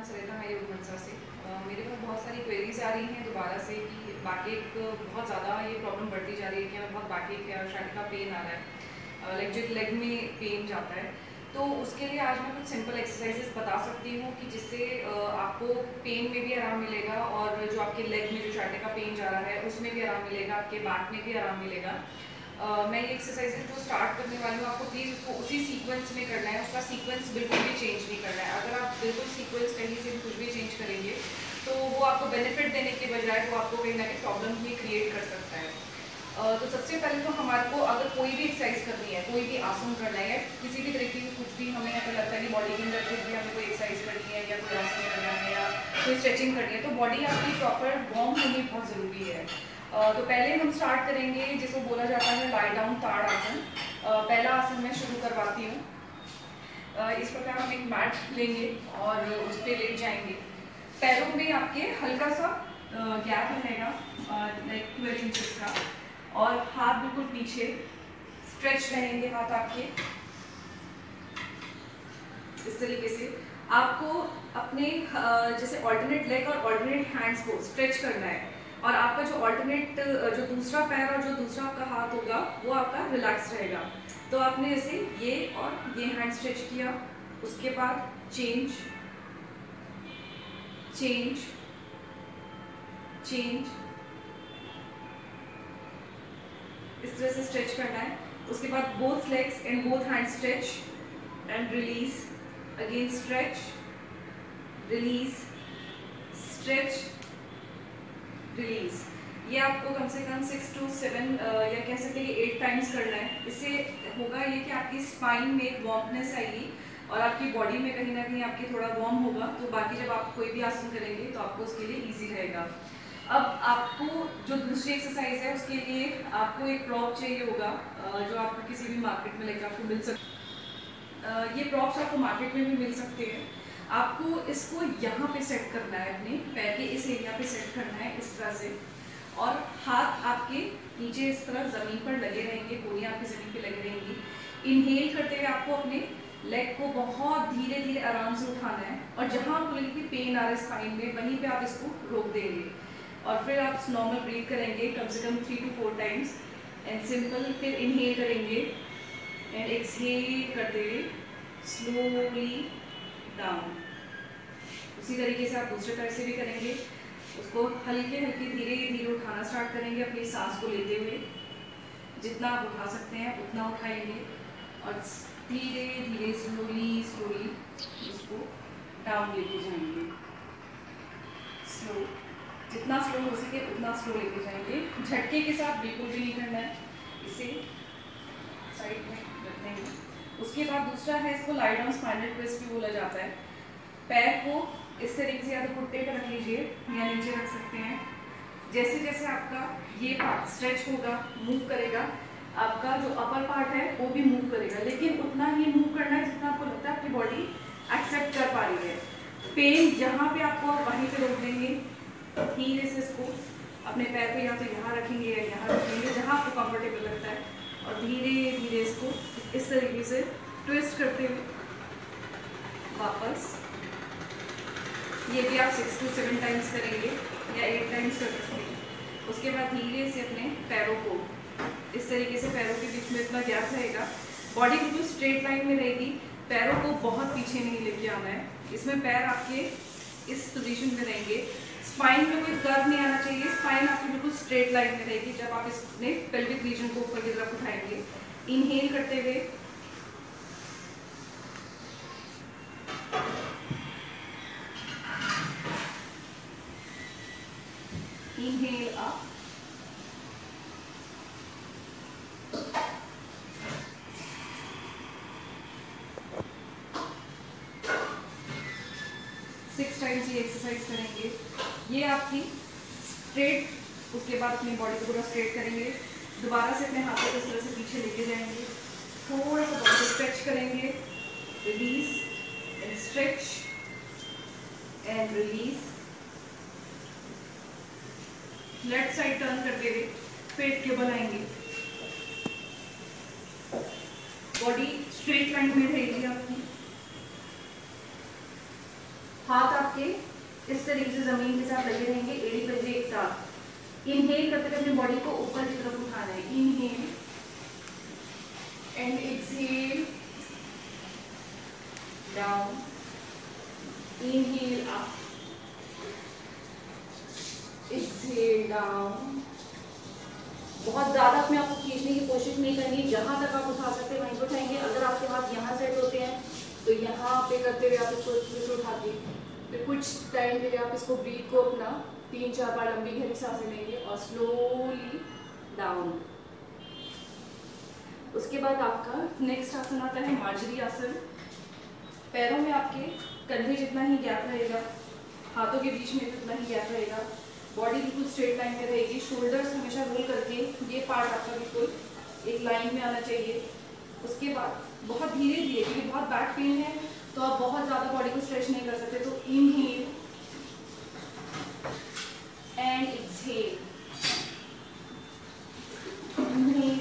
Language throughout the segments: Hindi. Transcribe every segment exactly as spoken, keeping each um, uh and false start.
सरिता मैं योग मनसा से अ, मेरे पास बहुत सारी क्वेरीज आ रही हैं दोबारा से कि बैकएक बहुत ज़्यादा ये प्रॉब्लम बढ़ती जा रही है कि हमें बहुत बैकएक है और शायद पेन आ रहा है, लाइक जो लेग में पेन जाता है। तो उसके लिए आज मैं कुछ सिंपल एक्सरसाइजेस बता सकती हूँ कि जिससे आपको पेन में भी आराम मिलेगा और जो आपके लेग में जो शायद का पेन जा रहा है उसमें भी आराम मिलेगा, आपके बैक में भी आराम मिलेगा। Uh, मैं ये एक्सरसाइजेज जो स्टार्ट करने वाली हूँ आपको प्लीज़ उसको उसी सीक्वेंस में करना है, उसका सीक्वेंस बिल्कुल भी चेंज नहीं करना है। अगर आप बिल्कुल सीक्वेंस कहीं से भी कुछ भी चेंज करेंगे तो वो आपको बेनिफिट देने के बजाय वो आपको कहीं ना कहीं प्रॉब्लम भी क्रिएट कर सकता है। uh, तो सबसे पहले तो हमारे को अगर कोई भी एक्सरसाइज करनी है, कोई भी आसन करना है, किसी भी तरीके की कुछ भी हमें अगर लगता है कि बॉडी के अंदर कुछ भी हमें कोई एक्सरसाइज करनी है या कोई आसन करना है या कोई स्ट्रेचिंग करनी है, तो बॉडी आपकी प्रॉपर वार्म होनी बहुत ज़रूरी है। Uh, तो पहले हम स्टार्ट करेंगे जिसको बोला जाता है लाई डाउन ताड़ आसन। uh, पहला आसन मैं शुरू करवाती हूँ। uh, इस प्रकार हम एक मैट लेंगे और उस पर लेट जाएंगे। पैरों में आपके हल्का सा गैप uh, रहेगा लाइक ट्वेल्व इंचेस का, और हाथ बिल्कुल पीछे स्ट्रेच रहेंगे हाथ आपके इस तरीके से। आपको अपने uh, जैसे ऑल्टरनेट लेग और ऑल्टरनेट हैंड्स को स्ट्रेच करना है, और आपका जो ऑल्टरनेट जो दूसरा पैर और जो दूसरा आपका हाथ होगा वो आपका रिलैक्स रहेगा। तो आपने ऐसे ये और ये हैंड स्ट्रेच किया, उसके बाद चेंज चेंज चेंज इस तरह से स्ट्रेच करना है। उसके बाद both legs and both hand stretch and release, again stretch release stretch release. ये आपको कम से कम सिक्स टू सेवन या कह सकते हैं एट टाइम्स करना है। इससे होगा ये कि आपकी स्पाइन में एक वार्मनेस आएगी और आपकी बॉडी में कहीं ना कहीं आपकी थोड़ा वार्म होगा, तो बाकी जब आप कोई भी आसन करेंगे तो आपको उसके लिए इजी रहेगा। अब आपको जो दूसरी एक्सरसाइज है उसके लिए आपको एक प्रॉप चाहिए होगा जो आपको किसी भी मार्केट में लेकर आपको मिल सकता। ये प्रॉप्स आपको मार्केट में भी मिल सकते हैं। आपको इसको यहाँ पे सेट करना है, अपने पैर के इस एरिया पे सेट करना है इस तरह से, और हाथ आपके नीचे इस तरह ज़मीन पर लगे रहेंगे, गोलियाँ आपकी ज़मीन पे लगी रहेंगी। इनहेल करते हुए आपको अपने लेग को बहुत धीरे धीरे आराम से उठाना है, और जहाँ आपको लगे कि पेन आ रहा है स्पाइन में वहीं पे आप इसको रोक देंगे, और फिर आप नॉर्मल ब्रीथ करेंगे कम से कम three two four times and simple. फिर इनहेल करेंगे एंड एक्सहेल करते हुए स्लोली डाउन। उसी तरीके से आप दूसरे पैर से भी करेंगे, उसको हल्के हल्के धीरे धीरे उठाना स्टार्ट करेंगे अपनी सांस को लेते हुए। जितना आप उठा सकते हैं उतना उठाएंगे और धीरे धीरे स्लोली स्लोली उसको डाउन लेके जाएंगे। स्लो, जितना स्लो हो सके उतना स्लो लेके जाएंगे। झटके के साथ बिल्कुल भी नहीं करना है, इसे साइड में रख देंगे। उसके बाद दूसरा है, इसको लाई डाउन स्पाइनल ट्विस्ट भी बोला जाता है। पैर को इस तरीके से या तो घुट्टे पर रख लीजिए या नीचे रख सकते हैं। जैसे जैसे आपका ये पार्ट स्ट्रेच होगा, मूव करेगा, आपका जो अपर पार्ट है वो भी मूव करेगा, लेकिन उतना ही मूव करना है जितना आपको लगता है आपकी बॉडी एक्सेप्ट कर पा रही है। पेन जहाँ पे आपको वहीं पे रोक देंगे, धीरे से इसको अपने पैर को या तो यहाँ रखेंगे या यहाँ रखेंगे जहाँ आपको कंफर्टेबल लगता है, और धीरे धीरे इसको इस तरीके से ट्विस्ट करते हुए वापस। ये भी आप सिक्स टू सेवन टाइम्स करेंगे या एट टाइम्स कर सकते हैं। उसके बाद धीरे से अपने पैरों को इस तरीके से, पैरों के बीच में इतना गैप रहेगा, बॉडी बिल्कुल स्ट्रेट लाइन में रहेगी, पैरों को बहुत पीछे नहीं लेके आना है। इसमें पैर आपके इस पोजीशन में रहेंगे, स्पाइन में कोई कर्व नहीं आना चाहिए, स्पाइन आपकी बिल्कुल स्ट्रेट लाइन में रहेगी जब आप इसने पेल्विक रीजन को ऊपर की तरफ उठाएंगे। इनहेल करते हुए inhale up, सिक्स टाइम्स ये एक्सरसाइज करेंगे। ये आपकी स्ट्रेट, उसके बाद अपनी बॉडी को पूरा स्ट्रेट करेंगे, दोबारा से अपने हाथों को इस तरह से पीछे लेके जाएंगे, थोड़ा सा बॉडी स्ट्रेच करेंगे, release and stretch and release. Left side turn करते हुए पेट के बल आएंगे, बॉडी स्ट्रेट लाइन में रहेगी आपकी, हाथ आप आपके इस तरीके से जमीन के साथ लगे रहेंगे, एड़ी पंजे एक साथ। इनहेल करते हुए अपनी बॉडी को ऊपर की तरफ उठाना है, inhale and exhale down, inhale up, exhale down. बहुत ज्यादा अपने आप को खींचने की कोशिश नहीं करनी, जहां तक आप उठा सकते हैं वहीं पर उठाएंगे। अगर आपके हाथ यहाँ सेट होते हैं तो यहाँ पे करते हुए आप इसको इसको उठाते हैं। फिर कुछ टाइम के लिए आप इसको ब्रीथ को अपना तीन चार बार लंबी गहरी सांसें लेंगे और स्लोली डाउन। उसके बाद आपका नेक्स्ट आसन आता है मार्जरी आसन। पैरों में आपके कंधे जितना ही गैप रहेगा, हाथों के बीच में उतना ही गैप रहेगा, बॉडी बिल्कुल स्ट्रेट लाइन में रहेगी। शोल्डर्स हमेशा रोल करके ये पार्ट आपका बिल्कुल एक लाइन में आना चाहिए। उसके बाद बहुत धीरे धीरे, क्योंकि बहुत बैक पेन है तो आप बहुत ज़्यादा बॉडी को स्ट्रेच नहीं कर सकते, तो inhale and exhale, inhale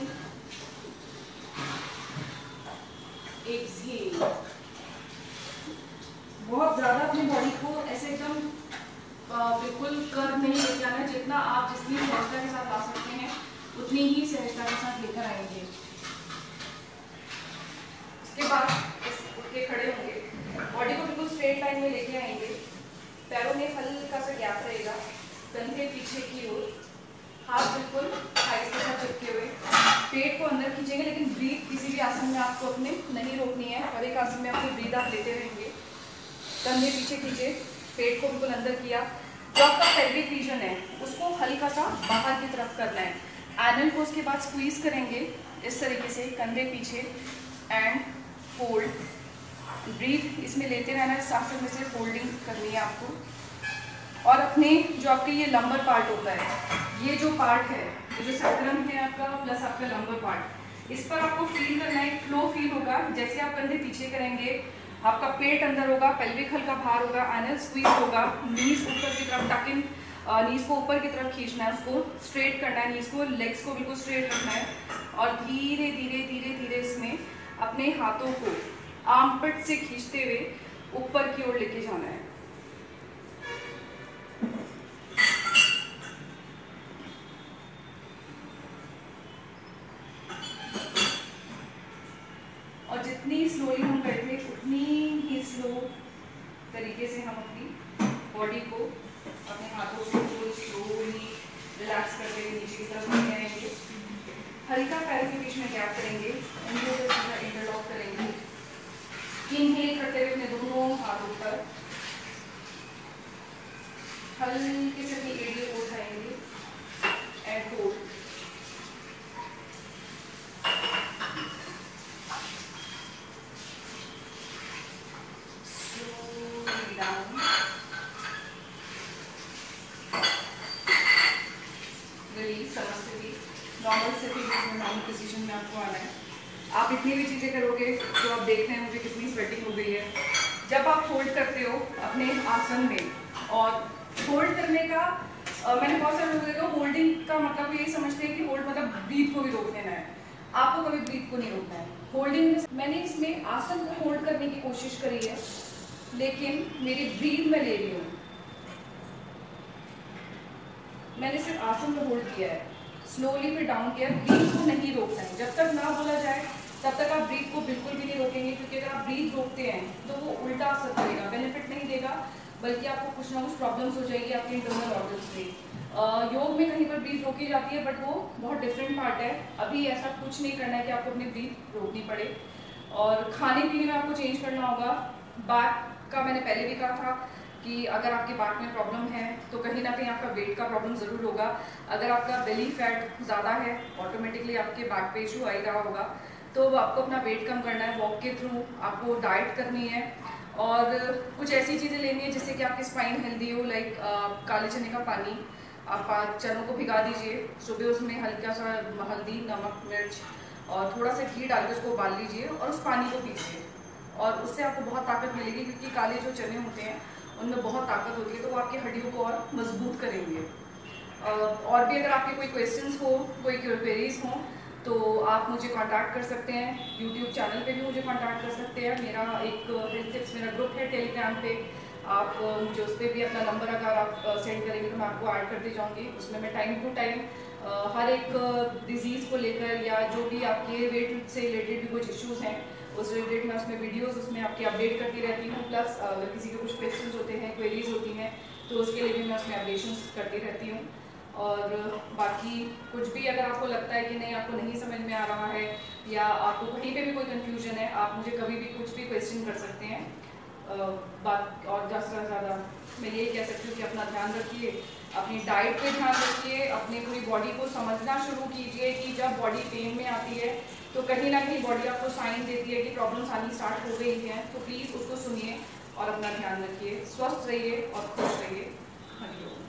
exhale. बहुत ज़्यादा अपनी बॉडी को ऐसे एकदम बिल्कुल कर्व नहीं लेके आना, जितना आप जितनी सहजता के साथ ला सकते हैं उतनी ही सहजता के साथ लेकर आएंगे। उसके बाद उठ के खड़े होंगे, बॉडी को बिल्कुल स्ट्रेट लाइन में लेके आएंगे। पैरों में हल्का सा गैप रहेगा, कंधे पीछे की ओर, हाथ बिल्कुल थाइस के साथ चिपके हुए, पेट को अंदर खींचेंगे। लेकिन ब्रीथ किसी भी आसन में आपको अपने नहीं रोकनी है। हर एक आसन में अपनी ब्रीथ आप लेते रहेंगे। कंधे पीछे खींचे, पेट को बिल्कुल अंदर किया। जो आपका पेल्विक रीजन है उसको हल्का सा बाहर की तरफ करना है। एनल को उसके बाद स्क्वीज करेंगे इस तरीके से, कंधे पीछे एंड फोल्ड। ब्रीथ इसमें लेते रहना है, सांसों में से फोल्डिंग करनी है आपको। और अपने जो आपके ये लंबर पार्ट होता है, ये जो पार्ट है, ये जो सैक्रम है आपका प्लस आपका लंबर पार्ट, इस पर आपको फील करना है, फ्लो फील होगा। जैसे आप कंधे पीछे करेंगे, आपका पेट अंदर होगा, पेल्विक हल्का बाहर होगा, एनल स्क्वीज होगा, नीज ऊपर की तरफ टक इन, नीज को ऊपर की तरफ खींचना है, उसको स्ट्रेट करना है, नीज को, लेग्स को बिल्कुल स्ट्रेट रखना है। और धीरे धीरे धीरे धीरे इसमें अपने हाथों को आर्मपिट से खींचते हुए ऊपर की ओर लेके जाना है। और जितनी स्लोली हम करते उतनी ही स्लो तरीके से हम अपनी बॉडी को, अपने हाथों को स्लोली रिलैक्स करते हुए नीचे की तरफ लेके आएंगे। हल्का पैरों के बीच में गैप करेंगे, उनको सीधा इंटरलॉक करेंगे। इनहेल करते हुए अपने दोनों हाथों पर हल्के से अपनी एड़ी को उठाएंगे एंड होल्ड। नॉर्मल से भी नॉर्मल पोजीशन में आपको आना है। आप इतनी भी चीज़ें करोगे तो आप देख रहे हैं मुझे कितनी स्वेटिंग हो गई है। जब आप होल्ड करते हो अपने आसन में, और होल्ड करने का आ, मैंने बहुत सारे लोगों को देखा, होल्डिंग का मतलब यही समझते हैं कि होल्ड मतलब ब्रीथ को भी रोक देना है। आपको कभी ब्रीथ को नहीं रोकना है। होल्डिंग, मैंने इसमें आसन को होल्ड करने की कोशिश करी है, लेकिन मेरी ब्रीथ में ले रही हूँ। मैंने सिर्फ आसन को होल्ड किया है, स्लोली फिर डाउन किया। ब्रीथ को नहीं रोकना है, जब तक ना बोला जाए तब तक आप ब्रीथ को बिल्कुल भी नहीं रोकेंगे, क्योंकि अगर आप ब्रीथ रोकते हैं तो वो उल्टा असर करेगा, बेनिफिट नहीं देगा, बल्कि आपको कुछ ना कुछ प्रॉब्लम्स हो जाएगी आपके इंटरनल ऑर्गन्स में। योग में कहीं पर ब्रीथ रोकी जाती है, बट वो बहुत डिफरेंट पार्ट है। अभी ऐसा कुछ नहीं करना है कि आपको अपनी ब्रीथ रोकनी पड़े। और खाने पीने में आपको चेंज करना होगा। बैक का मैंने पहले भी कहा था कि अगर आपके बैक में प्रॉब्लम है तो कहीं ना कहीं आपका वेट का प्रॉब्लम ज़रूर होगा। अगर आपका बेली फैट ज़्यादा है, ऑटोमेटिकली आपके बैक पे इशू आ ही रहा होगा। तो आपको अपना वेट कम करना है, वॉक के थ्रू आपको डाइट करनी है, और कुछ ऐसी चीज़ें लेनी है जिससे कि आपकी स्पाइन हेल्दी हो। लाइक काले चने का पानी, आप चनों को भिगा दीजिए, सुबह उसमें हल्का सा हल्दी, नमक, मिर्च और थोड़ा सा घी डाल के उसको उबाल लीजिए और उस पानी को पीजिए, और उससे आपको बहुत ताकत मिलेगी, क्योंकि काले जो चने होते हैं उनमें बहुत ताकत होती है, तो वो आपकी हड्डियों को और मजबूत करेंगे। और भी अगर आपके कोई क्वेश्चंस हो, कोई क्वेरीज हो, तो आप मुझे कांटेक्ट कर सकते हैं। यूट्यूब चैनल पे भी मुझे कांटेक्ट कर सकते हैं। मेरा एक हेल्थ टिप्स मेरा ग्रुप है टेलीग्राम पे, आप मुझे उस पर भी अपना नंबर अगर आप सेंड करेंगे तो मैं आपको ऐड करती जाऊँगी। उसमें मैं टाइम टू टाइम हर एक डिज़ीज़ को लेकर या जो भी आपके वेट से रिलेटेड भी कुछ इश्यूज़ हैं उस रिलेटेड मैं उसमें वीडियोस उसमें आपकी अपडेट करती रहती हूँ। प्लस अगर किसी के कुछ क्वेश्चंस होते हैं, क्वेरीज होती हैं, तो उसके लिए भी मैं उसमें अपडेशंस करती रहती हूँ। और बाकी कुछ भी अगर आपको लगता है कि नहीं आपको नहीं समझ में आ रहा है या आपको कहीं पे भी कोई कंफ्यूजन है, आप मुझे कभी भी कुछ भी क्वेश्चन कर सकते हैं। बात और ज़्यादा से ज़्यादा मैं यही कह सकती हूँ कि अपना ध्यान रखिए, अपनी डाइट पे ध्यान रखिए, अपनी पूरी बॉडी को समझना शुरू कीजिए कि जब बॉडी पेन में आती है तो कहीं ना कहीं बॉडी आपको साइन देती है कि प्रॉब्लम्स आनी स्टार्ट हो गई हैं। तो प्लीज़ उसको सुनिए और अपना ध्यान रखिए, स्वस्थ रहिए और खुश रहिए। हरिओम।